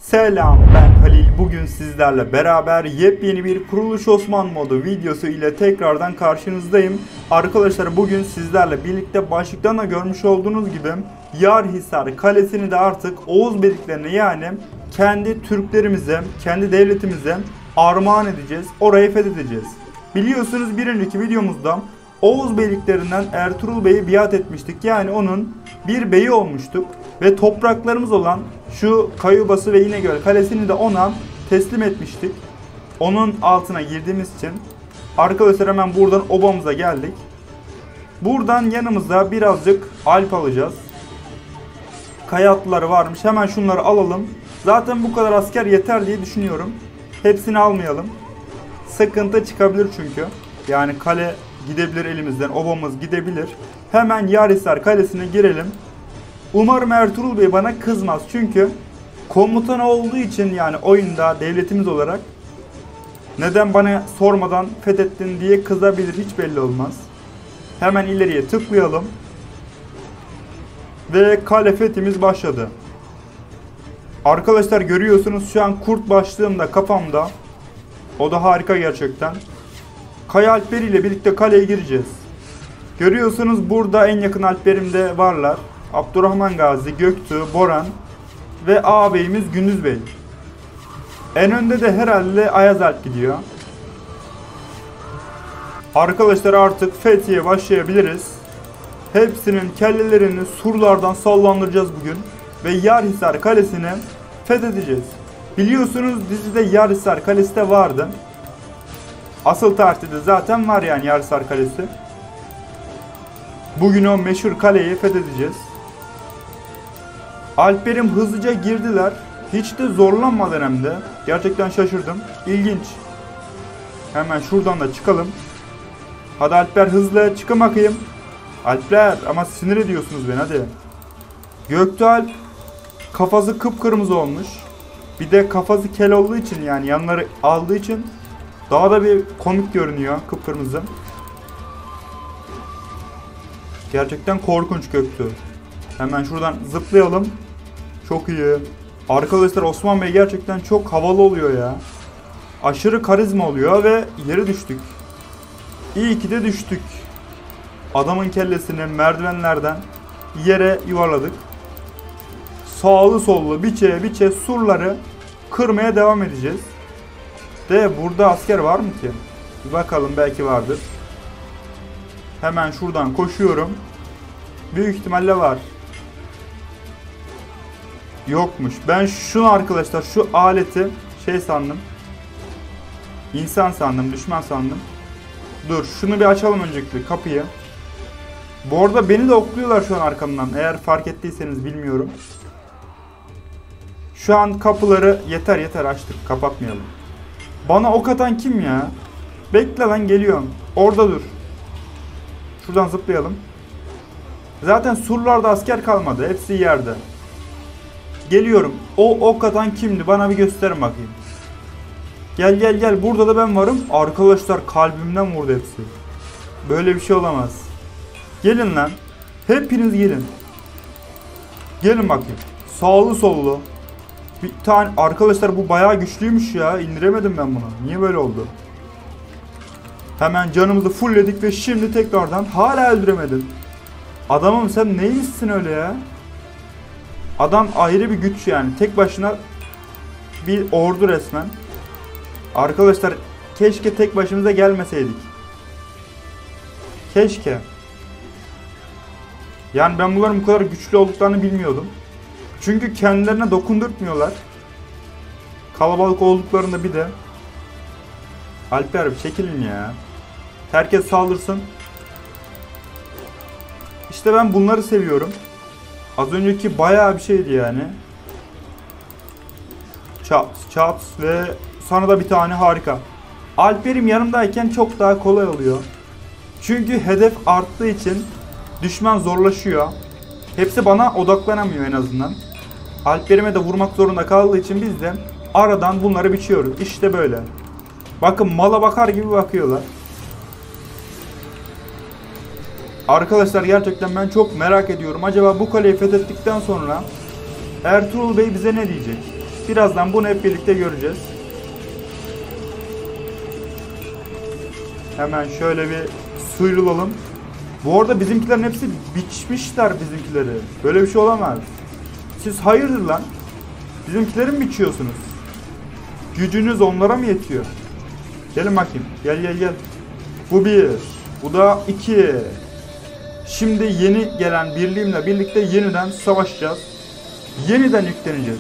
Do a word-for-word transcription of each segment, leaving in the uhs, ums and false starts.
Selam, ben Halil. Bugün sizlerle beraber yepyeni bir Kuruluş Osman modu videosu ile tekrardan karşınızdayım. Arkadaşlar bugün sizlerle birlikte başlıktan da görmüş olduğunuz gibi Yarhisar Kalesi'ni de artık Oğuz Beyliklerine, yani kendi Türklerimize, kendi devletimize armağan edeceğiz. Orayı fethedeceğiz. Biliyorsunuz bir önceki videomuzda Oğuz Beyliklerinden Ertuğrul Bey'i biat etmiştik. Yani onun bir beyi olmuştuk. Ve topraklarımız olan şu Kayubası ve İnegöl Kalesi'ni de ona teslim etmiştik. Onun altına girdiğimiz için. Arkadaşlar hemen buradan obamıza geldik. Buradan yanımıza birazcık alp alacağız. Kaya atlıları varmış. Hemen şunları alalım. Zaten bu kadar asker yeter diye düşünüyorum. Hepsini almayalım. Sıkıntı çıkabilir çünkü. Yani kale gidebilir elimizden. Obamız gidebilir. Hemen Yarhisar Kalesi'ne girelim. Umarım Ertuğrul Bey bana kızmaz. Çünkü komutan olduğu için, yani oyunda devletimiz olarak neden bana sormadan fethettin diye kızabilir. Hiç belli olmaz. Hemen ileriye tıklayalım. Ve kale fethimiz başladı. Arkadaşlar görüyorsunuz şu an kurt başlığım da kafamda. O da harika gerçekten. Kaya alpleri ile birlikte kaleye gireceğiz. Görüyorsunuz burada en yakın alplerimde varlar. Abdurrahman Gazi, Göktuğ, Boran ve ağabeyimiz Gündüz Bey. En önde de herhalde Ayaz Alp gidiyor. Arkadaşlar artık fethiye başlayabiliriz. Hepsinin kellelerini surlardan sallandıracağız bugün. Ve Yarhisar Kalesi'ni fethedeceğiz. Biliyorsunuz dizide Yarhisar Kalesi de vardı. Asıl tarihte zaten var yani Yarhisar Kalesi. Bugün o meşhur kaleyi fethedeceğiz. Alplerim hızlıca girdiler. Hiç de zorlanmadan hem de. Gerçekten şaşırdım. İlginç. Hemen şuradan da çıkalım. Hadi Alpler hızlı çıkın bakayım. Alpler ama sinir ediyorsunuz beni, hadi. Göktuğ Alp kafası kıpkırmızı olmuş. Bir de kafası kel olduğu için, yani yanları aldığı için daha da bir komik görünüyor, kıpkırmızı. Gerçekten korkunç Göktuğ. Hemen şuradan zıplayalım. Çok iyi. Arkadaşlar Osman Bey gerçekten çok havalı oluyor ya. Aşırı karizma oluyor ve yere düştük. İyi ki de düştük. Adamın kellesini merdivenlerden yere yuvarladık. Sağlı sollu biçe biçe surları kırmaya devam edeceğiz. De burada asker var mı ki? Bir bakalım, belki vardır. Hemen şuradan koşuyorum. Büyük ihtimalle var. Yokmuş. Ben şunu arkadaşlar, şu aleti şey sandım. İnsan sandım, düşman sandım. Dur şunu bir açalım öncelikle kapıyı. Bu arada beni de okluyorlar şu an arkamdan. Eğer fark ettiyseniz bilmiyorum. Şu an kapıları yeter yeter açtık, kapatmayalım. Bana ok atan kim ya? Bekle lan, geliyorum. Orada dur. Şuradan zıplayalım. Zaten surlarda asker kalmadı. Hepsi yerde. Geliyorum. O ok atan kimdi? Bana bir gösterin bakayım. Gel gel gel. Burada da ben varım. Arkadaşlar kalbimden vurdu hepsi. Böyle bir şey olamaz. Gelin lan. Hepiniz gelin. Gelin bakayım. Sağlı sollu. Bir tane. Arkadaşlar bu bayağı güçlüymüş ya. İndiremedim ben bunu. Niye böyle oldu? Hemen canımızı fullledik ve şimdi tekrardan hala öldüremedim. Adamım sen neymişsin öyle ya? Adam ayrı bir güç yani. Tek başına bir ordu resmen. Arkadaşlar keşke tek başımıza gelmeseydik. Keşke. Yani ben bunların bu kadar güçlü olduklarını bilmiyordum. Çünkü kendilerine dokundurtmuyorlar. Kalabalık olduklarında bir de. Alper bir çekilin ya. Herkes saldırsın. İşte ben bunları seviyorum. Az önceki bayağı bir şeydi yani. Çat çat ve sana da bir tane, harika. Alper'im yanımdayken çok daha kolay oluyor. Çünkü hedef arttığı için düşman zorlaşıyor. Hepsi bana odaklanamıyor en azından. Alper'ime de vurmak zorunda kaldığı için biz de aradan bunları biçiyoruz. İşte böyle. Bakın mala bakar gibi bakıyorlar. Arkadaşlar gerçekten ben çok merak ediyorum. Acaba bu kaleyi fethettikten sonra Ertuğrul Bey bize ne diyecek? Birazdan bunu hep birlikte göreceğiz. Hemen şöyle bir sıyrılalım. Bu arada bizimkilerin hepsi biçmişler bizimkileri. Böyle bir şey olamaz. Siz hayırdır lan? Bizimkileri mi biçiyorsunuz? Gücünüz onlara mı yetiyor? Gelin bakayım. Gel gel gel. Bu bir. Bu da iki. Şimdi yeni gelen birliğimle birlikte yeniden savaşacağız. Yeniden yükleneceğiz.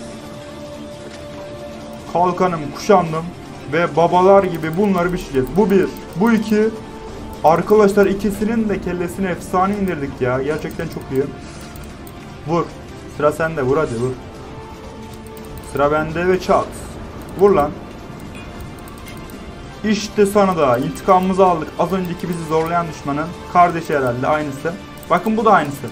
Kalkanım, kuşandım ve babalar gibi bunları biçeceğiz. Bu bir. Bu iki. Arkadaşlar ikisinin de kellesini efsane indirdik ya. Gerçekten çok iyi. Vur. Sıra sende. Vur hadi vur. Sıra bende ve çat. Vur lan. İşte sana da intikamımızı aldık. Az önceki bizi zorlayan düşmanın kardeşi herhalde aynısı. Bakın bu da aynısı.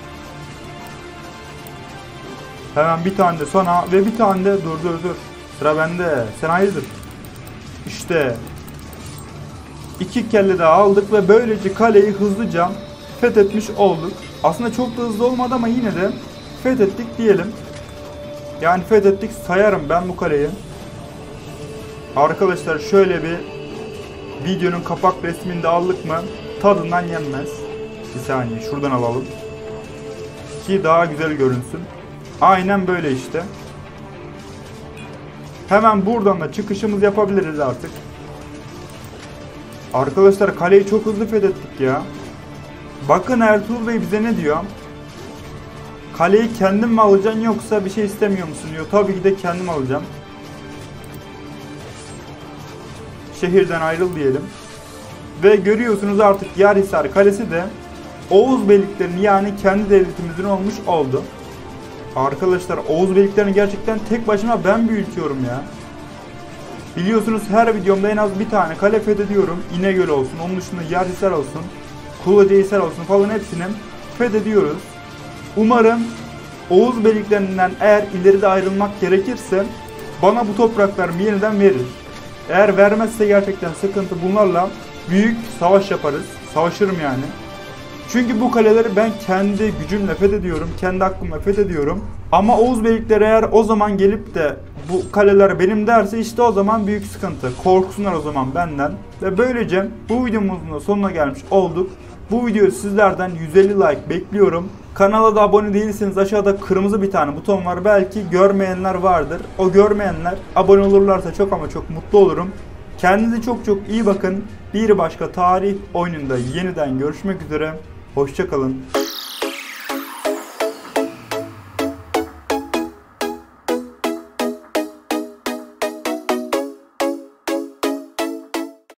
Hemen bir tane de sana ve bir tane de dur dur dur. Sıra bende. Sen hayırdır? İşte. İki kelle daha aldık ve böylece kaleyi hızlıca fethetmiş olduk. Aslında çok da hızlı olmadı ama yine de fethettik diyelim. Yani fethettik sayarım ben bu kaleyi. Arkadaşlar şöyle bir videonun kapak resmini de aldık mı tadından yenmez. Bir saniye şuradan alalım. Ki daha güzel görünsün. Aynen böyle işte. Hemen buradan da çıkışımızı yapabiliriz artık. Arkadaşlar kaleyi çok hızlı fethettik ya. Bakın Ertuğrul Bey bize ne diyor? Kaleyi kendin mi alacaksın yoksa bir şey istemiyor musun diyor. Tabii ki de kendim alacağım. Şehirden ayrıl diyelim. Ve görüyorsunuz artık Yarhisar Kalesi de Oğuz Beyliklerinin yani kendi devletimizin olmuş oldu. Arkadaşlar Oğuz Beyliklerini gerçekten tek başıma ben büyütüyorum ya. Biliyorsunuz her videomda en az bir tane kale fethediyorum. İnegöl olsun, onun dışında Yarhisar olsun, Kulacahisar olsun falan hepsini fethediyoruz. Umarım Oğuz Beyliklerinden eğer ileride ayrılmak gerekirse bana bu topraklarımı yeniden verir. Eğer vermezse gerçekten sıkıntı, bunlarla büyük savaş yaparız. Savaşırım yani. Çünkü bu kaleleri ben kendi gücümle fethediyorum. Kendi hakkımla fethediyorum. Ama Oğuz Beylikleri eğer o zaman gelip de bu kaleler benim derse işte o zaman büyük sıkıntı. Korksunlar o zaman benden. Ve böylece bu videomuzun da sonuna gelmiş olduk. Bu videoyu sizlerden yüz elli like bekliyorum. Kanala da abone değilseniz aşağıda kırmızı bir tane buton var. Belki görmeyenler vardır. O görmeyenler abone olurlarsa çok ama çok mutlu olurum. Kendinize çok çok iyi bakın. Bir başka tarih oyununda yeniden görüşmek üzere. Hoşça kalın.